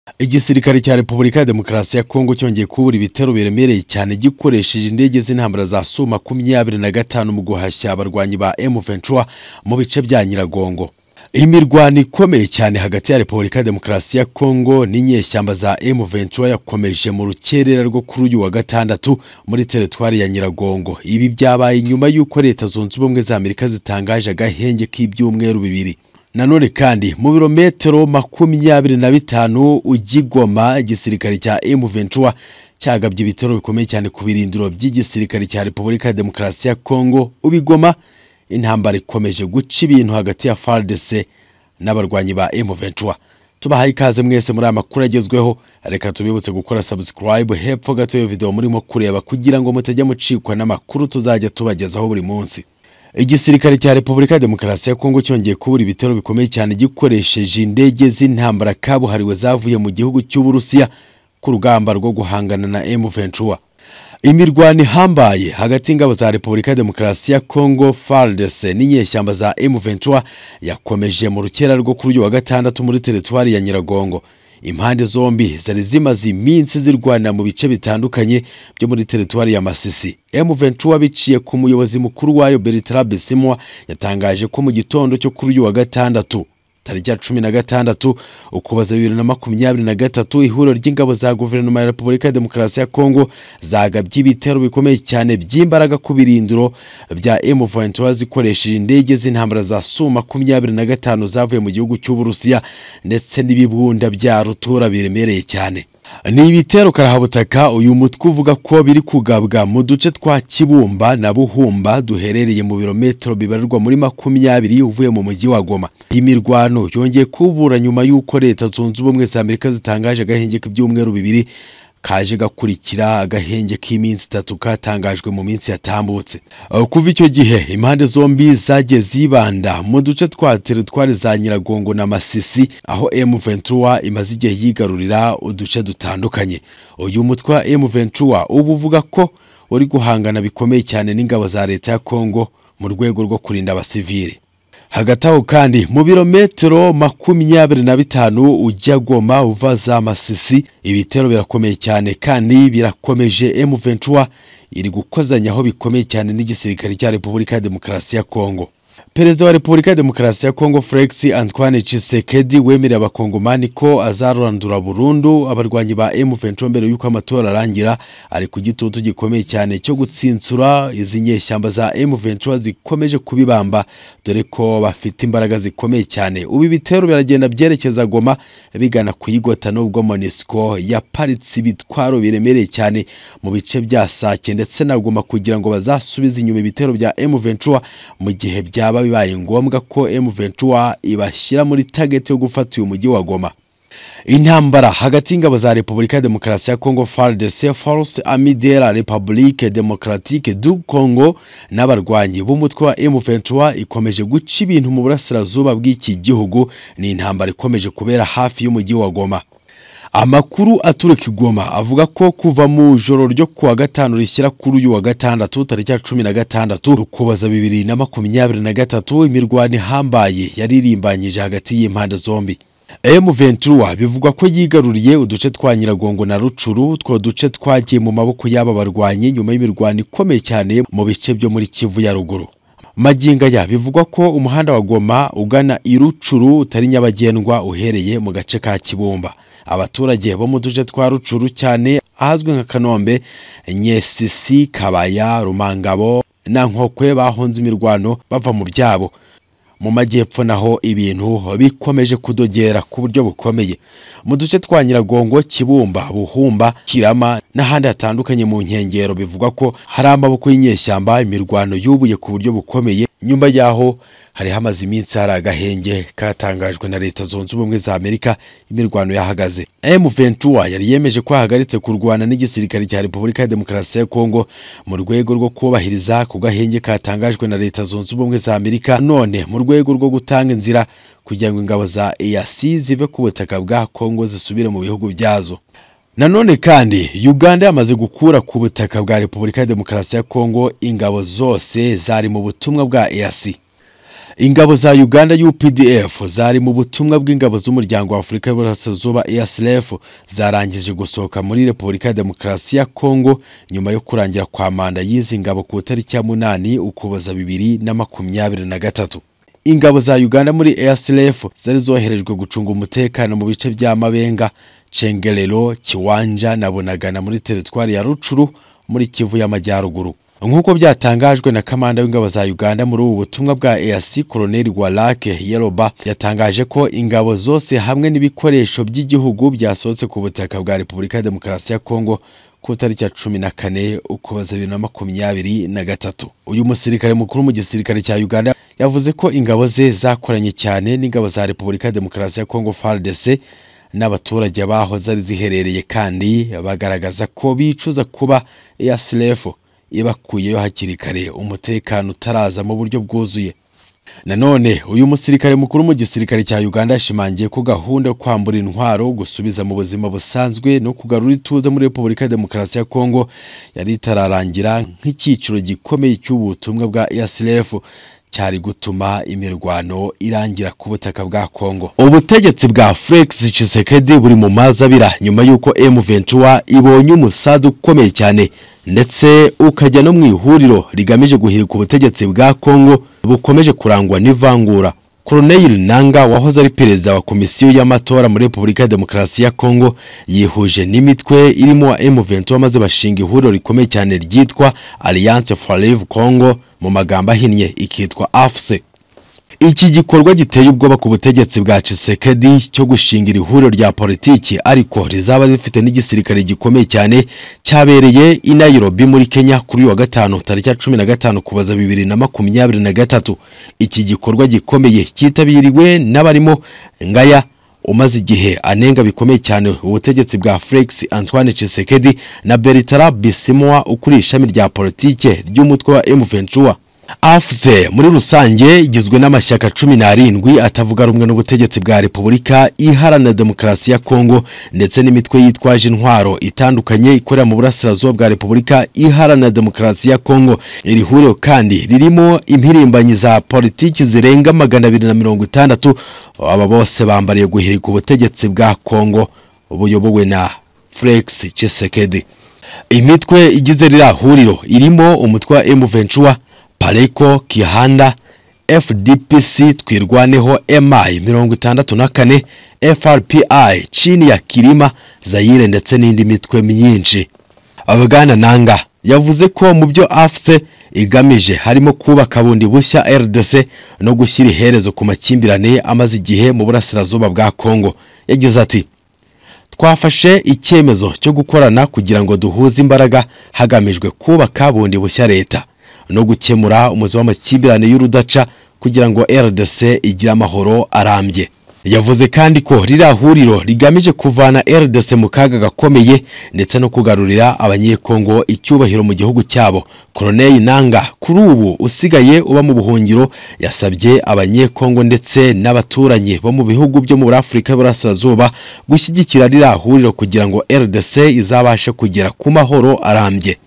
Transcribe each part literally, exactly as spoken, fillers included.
Igisirikare cya Repubulika ya Demokarasi ya Kongo cyongeye kubura ibitero biremereye cyane gikoresheje indege z'intambara za S U makumyabiri na gatanu mu guhashya abarwanyi ba M vingt-trois mu bice bya Nyiragongo. Imirwano ikomeye cyane hagati ya Repubulika ya Demokarasi ya Kongo n'inyeshyamba za M vingt-trois yakomeje mu rukerera rwo kuri uyu wa gatandatu muri teritwari ya Nyiragongo. Ibi byabaye nyuma y'uko Leta Zunze Ubumwe za Amerika zitangaje agahenge k'ibyumweru bibiri. Nanone kandi mu birometero makumyabiri na bitanu ugigoma igisirikare cya M vingt-trois cyagabye ibitero bikomeye cyane ku birindiro by'igisirikare cya Repubulika ya Demokarasi ya Kongo ubigoma. Intambara ikomeje guca ibintu hagati ya F A R D C n'abarwanyi ba M vingt-trois. Tubahaye ikaze mwese muri amakuru agezweho, reka tubibutse gukora subscribe hepfo gato yo video murimo kureba kugira ngo mutajya mucikwa n'amakuru tuzajya tubagezaho buri munsi. Igisirikare cya Repubulika ya Demokarasi ya Kongo cyongeye kubura ibitero bikomeye cyane gikoresheje indege z'intambara kabuhariwe zavuye mu gihugu cy'Uburusiya ku rugamba rwo guhangana na M vingt-trois. Imirwano ihambaye hagati y'ingabo za Repubulika ya Demokarasi ya Kongo F A R D C n'inyeshyamba za M vingt-trois yakomeje mu rukera rwo kuri uyu wa gatandatu muri teritwari ya Nyiragongo. Impande zombi zari zimaze iminsi zirwanira mu bice bitandukanye byo muri teritwari ya Masisi. M vingt-trois biciye ku muyobozi mukuru wayo Bertrand Bisimwa yatangaje ko mu gitondo cyo kuri uyu wa gatandatu tariki ya cumi na gatandatu ukuboza bibiri na makumyabiri na gatatu ihuriro ry'ingabo za guverinoma ya Repubulika ya Demokarasi ya Kongo zagabye ibitero bikomeye cyane by'imbaraga ku birindiro bya M vingt-trois zikoresheje indege z'intambara za S U makumyabiri na gatanu zavuye mu gihugu cy'Uburusiya ndetse n'ibibunda bya rutura biremereye cyane. Ni ibitero karahabutaka uyu mutwe uvuga ko biri kugabwa mu duce twa Kibumba na Buhumba duherereye mu birometero bibarirwa muri makumyabiri uvuye mu mujyi wa Goma. Imirwano yongeye kubura nyuma y'uko Leta Zunze Ubumwe za Amerika zitangaje agahenge k'ibyumweru bibiri kaje gakurikira agahenge k'iminsi itatu katangajwe mu minsi yatambutse. Kuva icyo gihe impande zombi zagiye zibanda mu duce twa teritwari za Nyiragongo na Masisi aho M vingt-trois imaze igihe yigarurira uduce dutandukanye. Uyu mutwe wa M vingt-trois ubu uvuga ko uri guhangana bikomeye cyane n'ingabo za Leta ya Kongo mu rwego rwo kurinda abasivile. Hagati aho kandi mu birometero makumyabiri na bitanu ujya Goma uva za Masisi ibitero birakomeye cyane kandi birakomeje. M vingt-trois iri gukozanyaho bikomeye cyane n'igisirikare cya Repubulika ya Demokarasi ya Kongo. Perezida wa Repubulika ya Demokarasi ya Kongo Felix Antoine Tshisekedi wemereye abakongomani ko azarandura burundu abarwanyi ba M vingt-trois mbere y'uko amatora arangira, ari ku gitutu gikomeye cyane cyo gutsinsura izi nyeshyamba za M vingt-trois zikomeje kubibamba dore ko bafite imbaraga zikomeye cyane. Ubu ibitero biragenda byerekeza Goma bigana kuyigota n'ubwo MONUSCO yaparitse ibitwaro biremereye cyane mu bice bya Sake ndetse na Goma kugira ngo bazasubize inyuma ibitero bya M vingt-trois mu gihe byaba bibaye ngombwa ko M vingt-trois ibashyira muri target yo gufata uyu mujyi wa Goma. Intambara hagati y'ingabo za Repubulika ya Demokarasi ya Kongo F A R D C Force Armée de la République Démocratique du Congo n'abarwanyi b'umutwe wa M vingt-trois ikomeje guca ibintu mu burasirazuba bw'iki gihugu. Ni intambara ikomeje kubera hafi y'umujyi wa Goma. Amakuru aturuka i Goma avuga ko kuva mu joro ryo kuwa gatanu rishyira kuri uyu wa gatandatu tariki ya cumi na gatandatu ukuboza bibiri na makumyabiri na gatatu imirwano ihambaye yaririmbanyije hagati y'impande zombi. M vingt-trois bivugwa ko yigaruriye uduce twa Nyiragongo na Rucuru, two duce twagiye mu maboko y'aba barwanyi nyuma y'imirwano ikomeye cyane mu bice byo muri Kivu ya ruguru. Maginga ya bivugwa ko umuhanda wa Goma ugana i Rucuru utari nyabagendwa uhereye mu gace ka Kibumba. Abaturage bo mu duce twa Rucuru cyane ahazwi nka Kanombe, Nyesisi, Kabaya, Rumangabo na Nkokwe bahonze imirwano bava mu byabo. Mu majyepfo naho ibintu bikomeje kudogera ku buryo bukomeye. Mu duce twa Nyiragongo, Kibumba, Buhumba, Kirama n'ahandi hatandukanye mu nkengero bivugwa ko hari amaboko y'inyeshyamba. Imirwano yubuye ku buryo bukomeye. Nyuma yaho hari hamaze iminsi hari agahenge katangajwe na Leta Zunze Ubumwe za Amerika imirwano yahagaze. M vingt-trois yari yemeje ko hagaritse kurwana n'igisirikare cya Repubulika ya Demokarasi ya Kongo mu rwego rwo kubahiriza ku gahenge katangajwe na Leta Zunze Ubumwe za Amerika, none mu rwego rwo gutanga inzira kugira ngo ingabo za E A C zive ku butaka bwa Kongo zisubire mu bihugu byazo. Nanone kandi Uganda yamaze gukura ku butaka bwa Repubulika ya Demokarasi ya Kongo ingabo zose zari mu butumwa bwa E A C. Ingabo za Uganda U P D F zari mu butumwa bw'ingabo z'umuryango wa Afrika y'Uburasirazuba E A S L F zarangije gusohoka muri Repubulika ya Demokarasi ya Kongo nyuma yo kurangira kwa manda y'izi ngabo ku tariki ya munani Ukuboza bibiri na makumyabiri na gatatu. Ingabo za Uganda muri E A S L F zari zoherejwe gucunga umutekano mu bice bya Mabenga, Cengerero, Kiwanja na Bunagana muri teritwari ya Rucuru muri Kivu y'Amajyaruguru. Nkuko byatangajwe na kamanda w'ingabo za Uganda muri ubu butumwa bwa E A C Colonel Gwalake Yeroba, yatangaje ko ingabo zose hamwe n'ibikoresho by'igihugu byasohotse ku butaka bwa Repubulika ya Demokarasi ya Kongo ku tariki ya cumi na kane Ukuboza bibiri na makumyabiri na gatatu. Uyu musirikare mukuru mu gisirikare cya Uganda yavuze ko ingabo ze zakoranye cyane n'ingabo za Repubulika ya Demokarasi ya Kongo F A R D C n'abaturage baho zari ziherereye, kandi bagaragaza ko bicuza kuba E A S L F ibakuyeyo hakiri kare umutekano utaraza mu buryo bwuzuye. Nanone uyu musirikare mukuru mu gisirikare cya Uganda yashimangiye ko gahunda yo kwambura intwaro, gusubiza mu buzima busanzwe no kugarura ituze muri Repubulika ya Demokarasi ya Kongo yari itararangira nk'icyiciro gikomeye cy'ubutumwa bwa E A S L F cyari gutuma imirwano irangira ku butaka bwa Kongo. Ubutegetsi bwa Felix Tshisekedi buri mu mazabira nyuma yuko M vingt-trois ibonye umusadu ukomeye cyane ndetse ukajya no mu ihuriro rigamije guhirika ubutegetsi bwa Kongo bukomeje kurangwa n'ivangura. Colonel Nanga wahoze ari perezida wa komisiyo y'amatora muri Repubulika ya Demokarasi ya Kongo Yihurije Nimitwe irimo M vingt-trois maze bashinga ihuriro rikomeye cyane ryitwa Alliance for Live Congo, mu magambo ahinnye ikitwa A F C. Iki gikorwa giteye ubwoba ku butegetsi bwa Tshisekedi cyo gushingira ihuriro rya politiki ariko rizaba rifite n'igisirikare gikomeye cyane cyabereye i Nairobi muri Kenya kuri wa gatanu tariki ya cumi na gatanu Ukuboza bibiri na makumyabiri na gatatu. Iki gikorwa gikomeye cyitabiriwe n'abarimo Ngaya umaze igihe anenga bikomeye cyane ubutegetsi bwa Felix Antoine Tshisekedi na Bertrand Bisimwa ukuri ishami rya politike ry'umutwe wa M vingt-trois. A F C muri rusange igizwe n'amashyaka cumi n'arindwi atavuga rumwe n'ubutegetsi bwa Repubulika Iharanira Demokarasi ya Kongo ndetse n'imitwe yitwaje intwaro itandukanye ikorera mu burasirazuba bwa Repubulika Iharanira Demokarasi ya Kongo. Iri huriro kandi ririmo impirimbanyi za politiki zirenga magana abiri na mirongo itandatu, aba bose bambariye guhirika ubutegetsi bwa Kongo buyobowe na Felix Tshisekedi. Imitwe igize ririya huriro irimo umutwe wa M vingt-trois, Paleko, Kihanda, F D P C, Twirwaneho, M I mirongo itandatu na kane, F R P I, chini ya Kirima, Zaire ndetse n'indi mitwe myinshi. Abagana Nanga yavuze ko mu byo A F C igamije harimo kubaka bundi bushya R D C no gushyira iherezo ku makimbirane amaze igihe mu burasirazuba bwa Kongo. Yagize ati: twafashe icyemezo cyo gukorana kugira ngo duhuze imbaraga hagamijwe kubaka bundi bushya leta no gukemura umuzi w'amakimbirane y'urudaca kugira ngo R D C igire amahoro arambye. Yavuze kandi ko ririya huriro rigamije kuvana R D C mu kaga gakomeye ndetse no kugarurira abanyekongo icyubahiro mu gihugu cyabo. Colonel Nanga kuri ubu usigaye uba mu buhungiro yasabye abanyekongo ndetse n'abaturanyi bo mu bihugu byo muri Afrika y'Uburasirazuba gushyigikira ririya huriro kugira ngo R D C izabashe kugera ku mahoro arambye.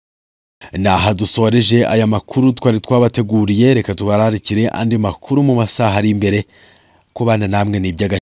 Naha dusoreje aya makuru twari twabateguriye, reka tubararikire andi makuru mu masaha ari imbere. Kubana namwe ni ibyaga